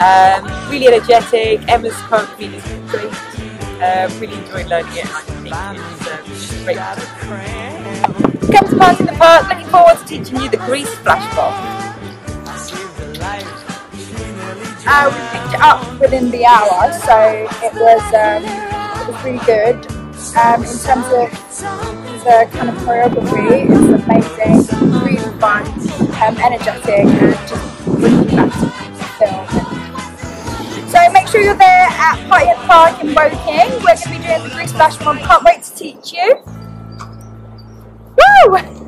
Really energetic. Emma's choreography is great. Really enjoyed learning it, and I think it's just great. Come to Party in the Park. Looking forward to teaching you the Grease splash bomb. We picked it up within the hour, so it was really good. In terms of the kind of choreography, it's amazing, really fun, energetic, and just bringing you back to the film. So make sure you're there at Party at the Park in Woking. We're going to be doing the Grease splash bomb. Can't wait to teach you. Woo!